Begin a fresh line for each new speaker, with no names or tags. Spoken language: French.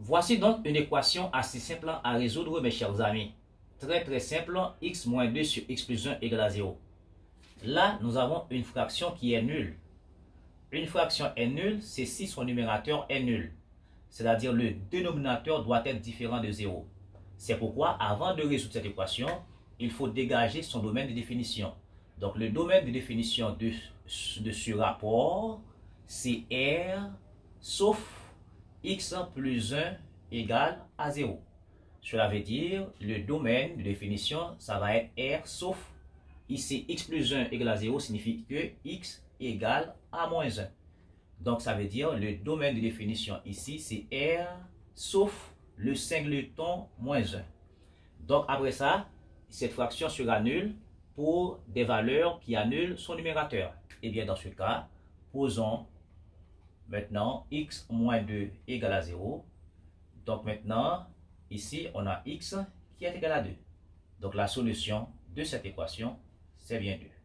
Voici donc une équation assez simple à résoudre, mes chers amis. Très simple, x moins 2 sur x plus 1 égale à 0. Là, nous avons une fraction qui est nulle. Une fraction est nulle, c'est si son numérateur est nul. C'est-à-dire le dénominateur doit être différent de 0. C'est pourquoi, avant de résoudre cette équation, il faut dégager son domaine de définition. Donc, le domaine de définition de ce rapport, c'est R sauf x plus 1 égale à 0. Cela veut dire, le domaine de définition, ça va être R sauf, ici x plus 1 égale à 0 signifie que x égale à moins 1. Donc, ça veut dire, le domaine de définition ici, c'est R sauf le singleton moins 1. Donc, après ça, cette fraction sera nulle pour des valeurs qui annulent son numérateur. Et bien, dans ce cas, posons maintenant x moins 2 égale à 0. Donc, maintenant, ici, on a x qui est égal à 2. Donc, la solution de cette équation, c'est bien 2.